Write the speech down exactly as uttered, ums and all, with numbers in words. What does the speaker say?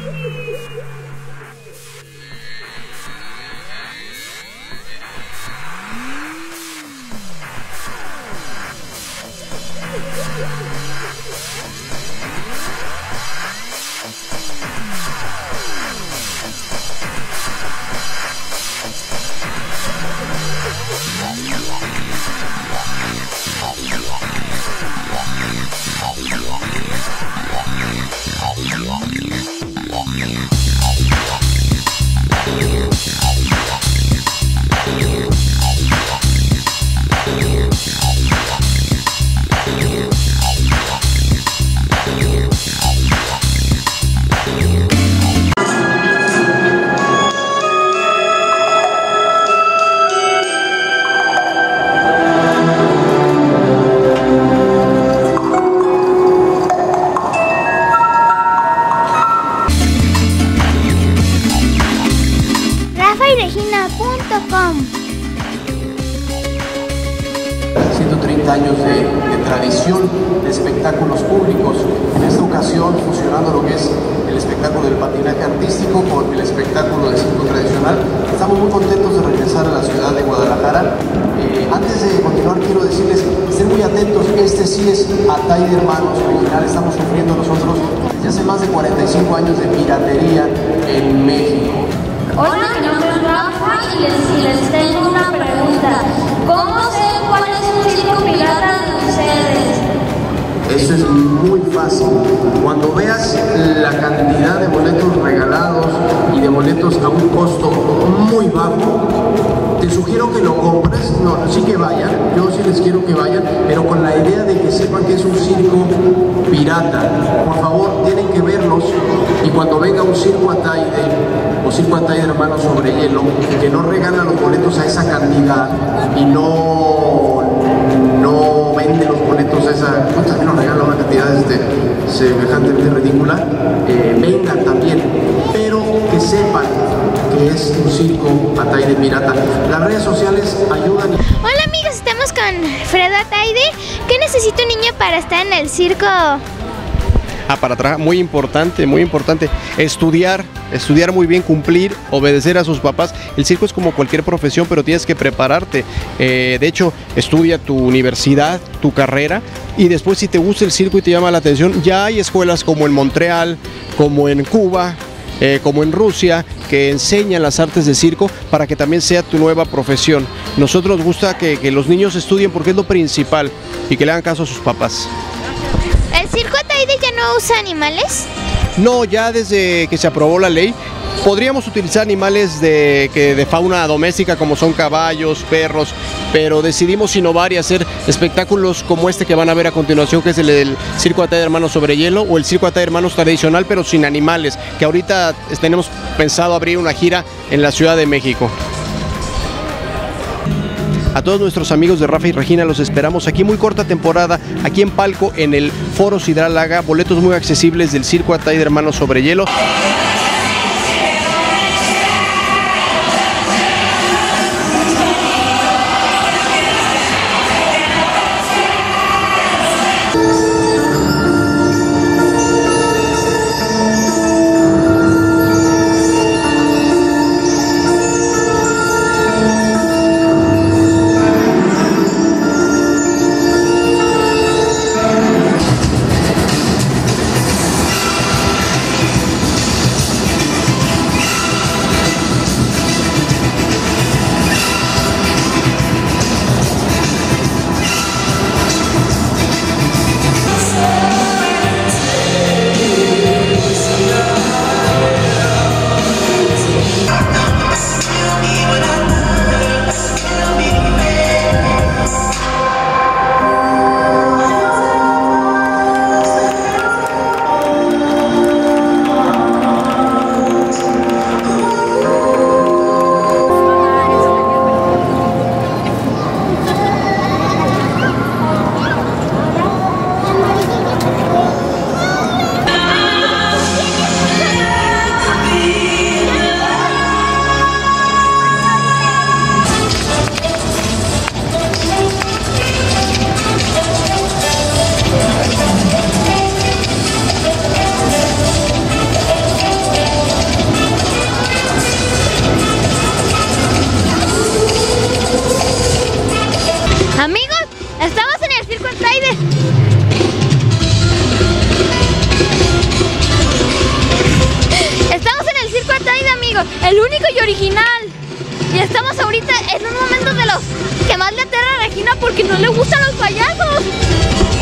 ciento treinta años de, de tradición de espectáculos públicos, en esta ocasión fusionando lo que es el espectáculo del patinaje artístico con el espectáculo de circo tradicional. Estamos muy contentos de regresar a la ciudad de Guadalajara. Eh, antes de continuar quiero decirles, estén muy atentos, este sí es Atay de Hermanos original, estamos sufriendo nosotros desde hace más de cuarenta y cinco años de piratería en México. Hola, mi nombre es Rafa y les, y les tengo una pregunta. ¿Cómo sé cuál es un circo pirata de ustedes? Eso es muy fácil. Cuando veas la cantidad de boletos regalados y de boletos a un costo muy bajo, te sugiero que lo compres. No, sí que vayan, yo sí les quiero que vayan, pero con la idea de que sepan que es un circo pirata. Por favor, tienen que verlos, y cuando venga un circo Ataide o circo Atay de Hermanos sobre hielo, que no regala los boletos a esa cantidad y no, no vende los boletos a esa, pues también nos regala una cantidad este, semejantemente ridícula, eh, vengan también, pero que sepan que es un circo Atay de pirata. Las redes sociales ayudan. Hola amigos, estamos con Fredo Ataide. ¿Qué necesita un niño para estar en el circo? Ah, para atrás, muy importante, muy importante. Estudiar, estudiar muy bien, cumplir, obedecer a sus papás. El circo es como cualquier profesión, pero tienes que prepararte. Eh, de hecho, estudia tu universidad, tu carrera, y después si te gusta el circo y te llama la atención, ya hay escuelas como en Montreal, como en Cuba, eh, como en Rusia, que enseñan las artes de circo para que también sea tu nueva profesión. Nosotros nos gusta que, que los niños estudien porque es lo principal, y que le hagan caso a sus papás. ¿El circo Ataide ya no usa animales? No, ya desde que se aprobó la ley, podríamos utilizar animales de, que, de fauna doméstica como son caballos, perros, pero decidimos innovar y hacer espectáculos como este que van a ver a continuación, que es el del circo Atay de Hermanos sobre hielo, o el circo Atay de Hermanos tradicional pero sin animales, que ahorita tenemos pensado abrir una gira en la Ciudad de México. A todos nuestros amigos de Rafa y Regina los esperamos aquí, muy corta temporada, aquí en Palco, en el Foro Sidralaga, boletos muy accesibles del circo Atay de Hermanos sobre hielo. original. Y estamos ahorita en un momento de los que más le aterra a Regina porque no le gustan los payasos.